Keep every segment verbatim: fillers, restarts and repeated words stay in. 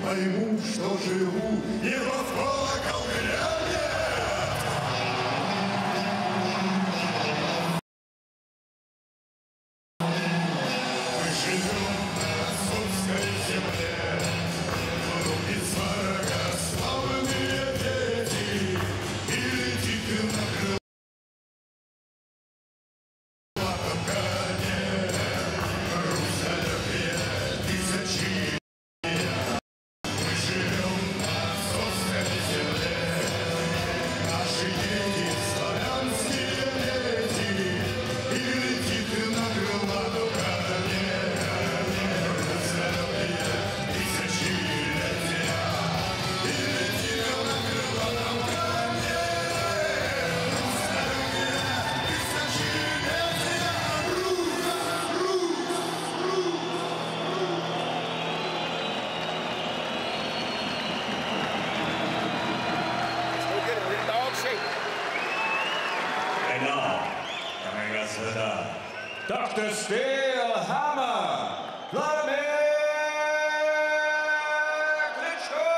пойму, что живу не во колокол грянет. Мы живем на отцовской земле, из врага славные дети, и летит на крыло. Doctor Steel Hammer, Vladimir Klitschko!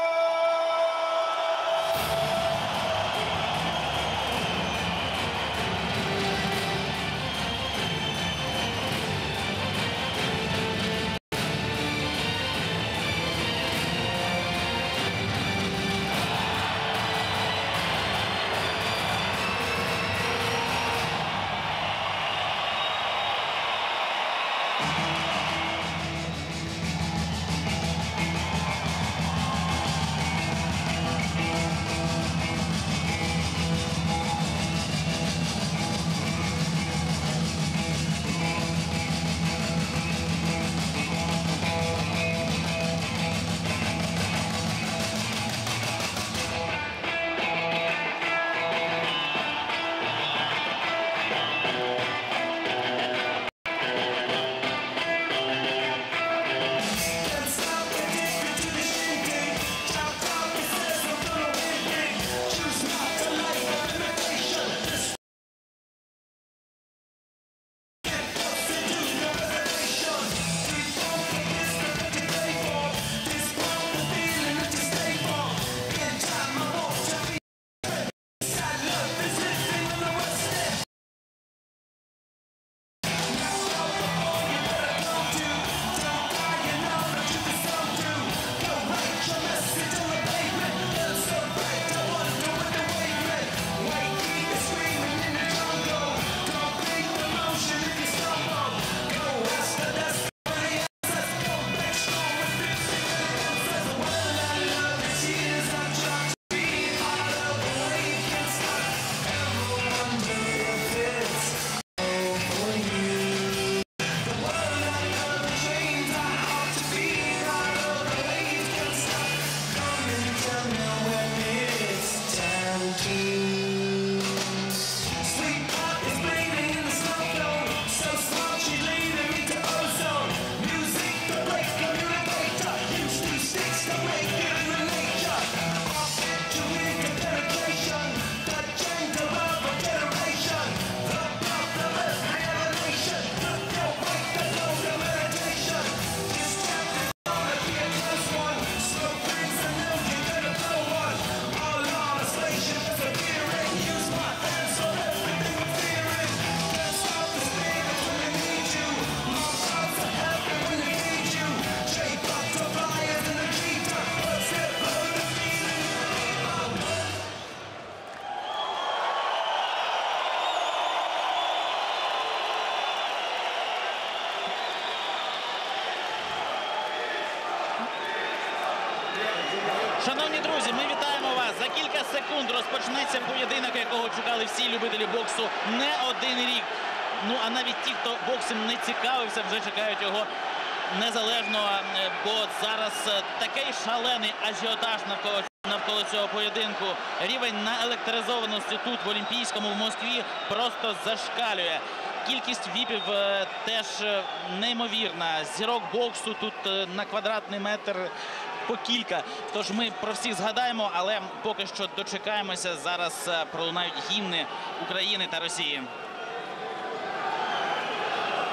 Шановні друзі, ми вітаємо вас. За кілька секунд розпочнеться поєдинок, якого чекали всі любителі боксу не один рік. Ну, а навіть ті, хто боксом не цікавився, вже чекають його незалежно, бо зараз такий шалений ажіотаж навколо, навколо цього поєдинку. Рівень наелектризованості тут, в Олімпійському, в Москві, просто зашкалює. Кількість віпів теж неймовірна. Зірок боксу тут на квадратний метр по кілька. Тож ми про всіх згадаємо, але поки що дочекаємося. Зараз пролунають гімни України та Росії.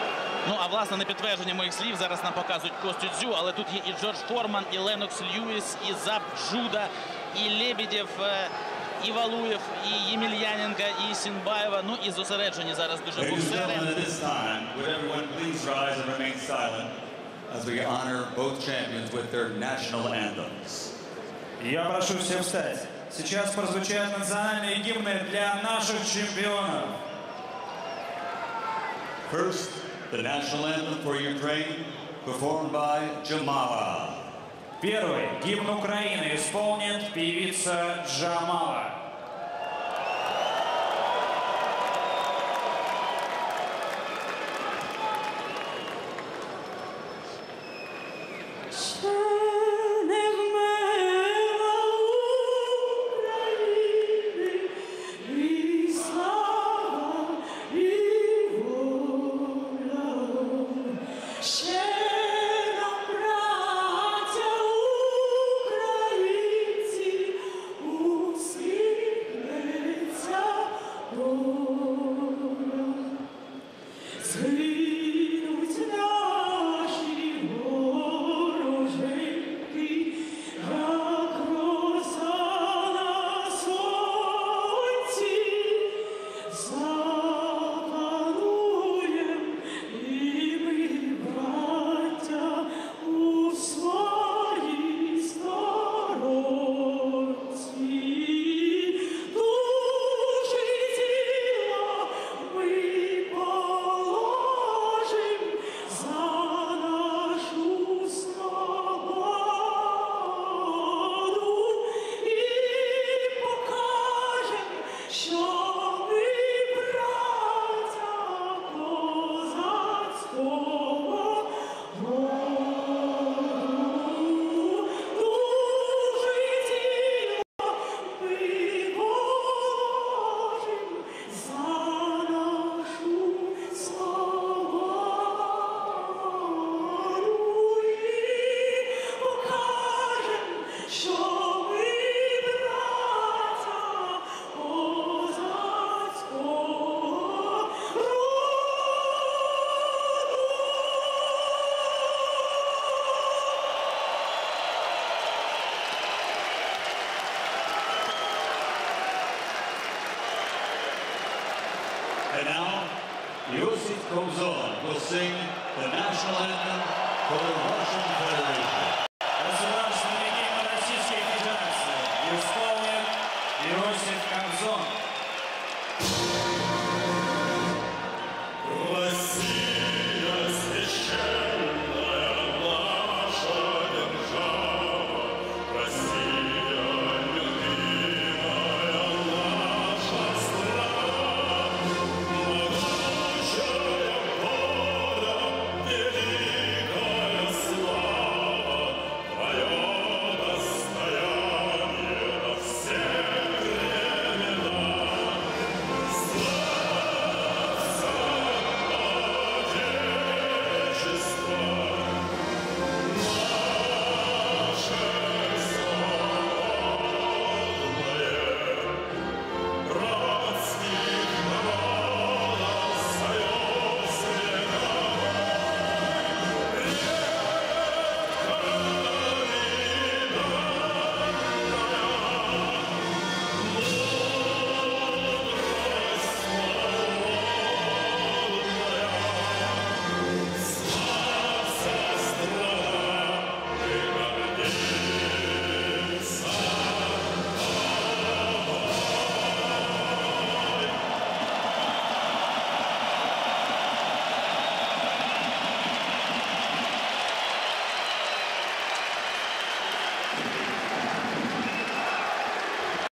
Ну, а власне, на підтвердження моїх слів зараз нам показують Костю Дзю, але тут є і Джордж Форман, і Ленокс Льюіс, і Зап Джуда, і Лебедєв, і Валуєв, і Ємельяненка, і Сінбаєва. Ну, і зосереджені зараз дуже Ladies and боксери. gentlemen, at this time, would everyone please rise and remain silent as we honor both champions with their national anthems. Я прошу всех встать. Сейчас прозвучат национальные гимны для наших чемпионов. First, the national anthem for Ukraine, performed by Jamala. Первый гимн Украины исполнит певица Джамала. And now, Yosif Kozon will sing the national anthem for the Russian Federation.